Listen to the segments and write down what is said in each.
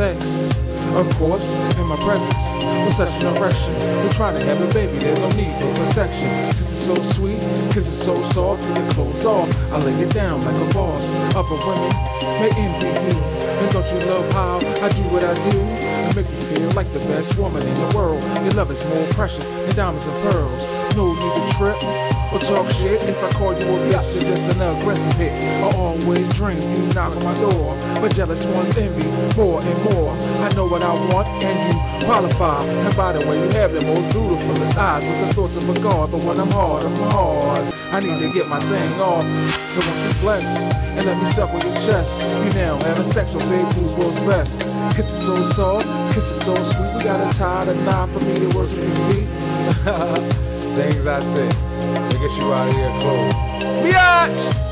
sex. Of course, in my presence, with such an erection, we're trying to have a baby, there's no need for protection. Since it's so sweet, cause it's so soft, till your clothes off, I lay it down like a boss. Upper women may envy you, and don't you love how I do what I do? And make you feel like the best woman in the world. Your love is more precious than diamonds and pearls. No need to trip or talk shit. If I call you a bitch, you're just an aggressive hit. I always dream you knock on my door, but jealous ones envy more and more. I know what I want and you qualify. And by the way, you have the most beautiful eyes with the thoughts of a god. But when I'm hard, I need to get my thing off. So won't you flex and let me suck with your chest? You now having sex with big who's world's best. Kisses so soft, kisses so sweet. We gotta tie the knot for me to work with your feet. Things I say to get you out of here cold. Biatch!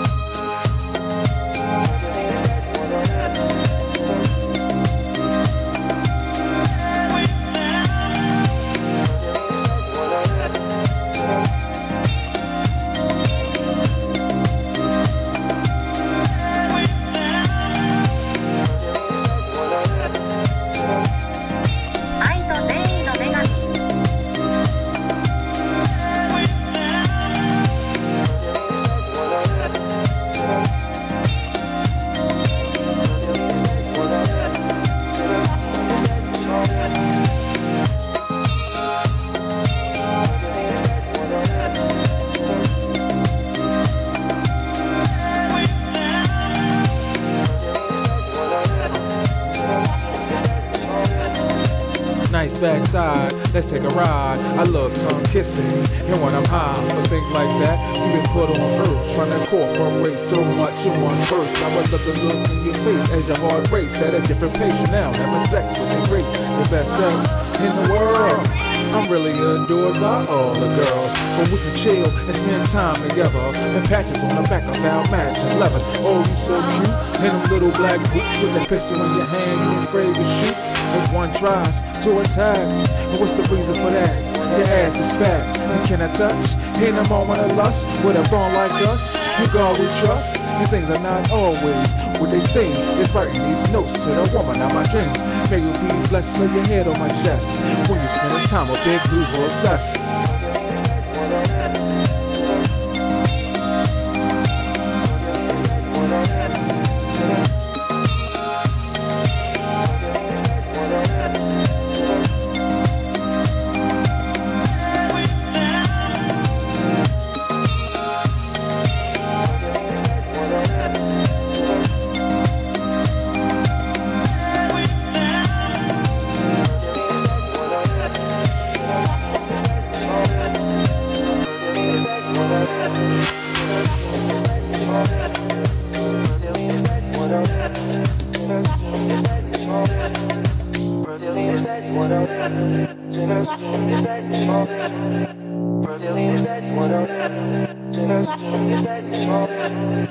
Nice backside, let's take a ride. I love tongue kissing, and when I'm high, but things like that, we've been put on earth, trying to incorporate so much in one verse. I would love to look in your face as your heart race at a different pace. You now having sex with me, great, the best sex in the world. I'm really adored by all the girls, but we can chill and spend time together. And patches on the back of our matching leather. Oh, you so cute, in them little black boots with a pistol in your hand, you afraid to shoot. If one tries to attack, and what's the reason for that? Your ass is fat, you cannot touch. In a moment of lust, with a bone like us, you God we trust. And things are not always what they say. It's writing these notes to the woman of my dreams. May you be blessed, lay your head on my chest. When you spend time with big blues world's best. Brazilian,